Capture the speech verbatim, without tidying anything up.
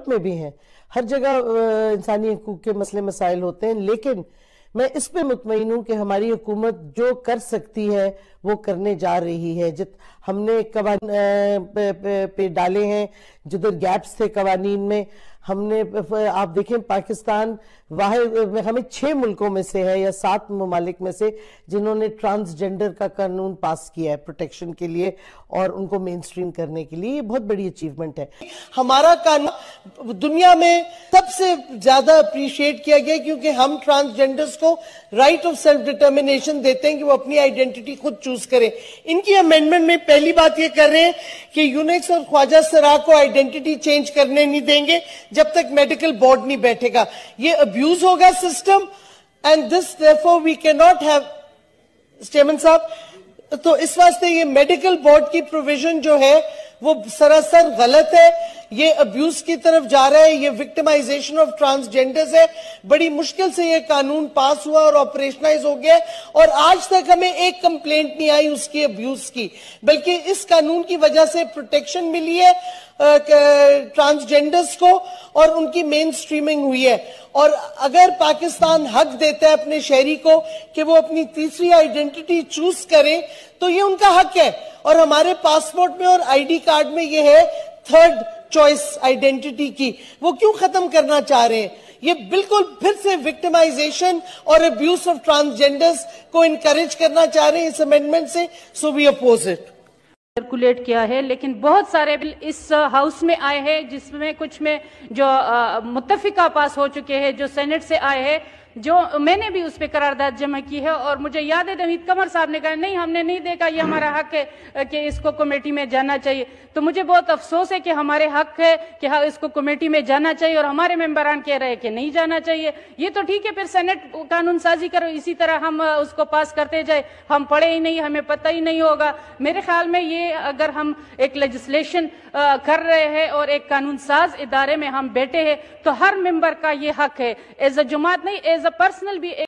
ملک میں بھی ہیں، ہر جگہ انسانی حقوق کے مسئلے مسائل ہوتے ہیں، لیکن میں اس پہ مطمئن ہوں کہ ہماری حکومت جو کر سکتی ہے وہ کرنے جا رہی ہے۔ جت ہم نے قوانین پہ ڈالے ہیں جدھر گیپس تھے قوانین میں، ہم نے آپ دیکھیں پاکستان واحد ہمیں چھ ملکوں میں سے ہے یا سات ممالک میں سے جنہوں نے ٹرانسجنڈر کا قانون پاس کیا ہے پروٹیکشن کے لیے اور ان کو مین سٹریم کرنے کے لیے۔ یہ بہت بڑی اچیومنٹ ہے۔ ہمارا قانون دنیا میں سب سے زیادہ اپریشیٹ کیا گیا کیونکہ ہم ٹرانسجنڈرز کو رائٹ آف سیلف ڈٹرمنیشن دیتے ہیں کہ وہ اپنی آئیڈینٹی خود چوز کریں۔ ان کی امینڈمنٹ میں پہلی بات یہ کر رہے ہیں کہ یونیکس اور خواجہ سرا کو آئیڈینٹی چینج کرنے نہیں دیں گے جب تک میڈیکل بورڈ نہیں بیٹھے گا۔ یہ ابیوز ہوگا system and this therefore we cannot have chairman صاحب تو اس واسطے یہ میڈیکل بورڈ کی پروویژن جو ہے وہ سراسر غلط ہے، یہ ابیوز کی طرف جا رہا ہے، یہ وکٹمائزیشن آف ٹرانسجنڈرز ہے۔ بڑی مشکل سے یہ قانون پاس ہوا اور آپریشنائز ہو گیا اور آج تک ہمیں ایک کمپلینٹ نہیں آئی اس کی ابیوز کی، بلکہ اس قانون کی وجہ سے پروٹیکشن ملی ہے ٹرانسجنڈرز کو اور ان کی مین سٹریمنگ ہوئی ہے۔ اور اگر پاکستان حق دیتا ہے اپنے شہری کو کہ وہ اپنی تیسری آئیڈینٹی چوز کریں تو یہ ان کا حق ہے، اور ہمارے پاسپورٹ میں اور آئی ڈی کارڈ میں یہ ہے تھرڈ چوائس آئیڈینٹی کی، وہ کیوں ختم کرنا چاہ رہے ہیں؟ یہ بالکل پھر سے وکٹمائزیشن اور ابیوز آف ٹرانسجنڈرز کو انکریج کرنا چاہ رہے ہیں اس امینڈمنٹ سے، so we oppose it. Circulate کیا ہے، لیکن بہت سارے بل اس ہاؤس میں آئے ہیں جس میں کچھ میں جو متفقہ پاس ہو چکے ہیں، جو سینٹ سے آئے ہیں، جو میں نے بھی اس پہ قرارداد جمع کی ہے، اور مجھے یاد ہے نوید قمر صاحب نے کہا نہیں ہم نے نہیں دیکھا، یہ ہمارا حق ہے کہ اس کو کمیٹی میں جانا چاہیے۔ تو مجھے بہت افسوس ہے کہ ہمارے حق ہے کہ اس کو کمیٹی میں جانا چاہیے اور ہمارے ممبران کہہ رہے ہیں کہ نہیں جانا چاہیے۔ یہ تو ٹھیک ہے، پھر سینٹ قانون سازی کرو، اسی طرح ہم اس کو پاس کرتے جائے، ہم پڑھے ہی نہیں، ہمیں پتہ ہی نہیں ہوگا۔ میرے خیال میں یہ اگر ہم ایک لیجسلیشن کر رہے ہیں اور ایک قانون ساز ادارے میں ہم بیٹھے ہیں تو ہر ممبر کا یہ حق ہے، ایز اے جماعت نہیں، ایز اے پرسنل بھی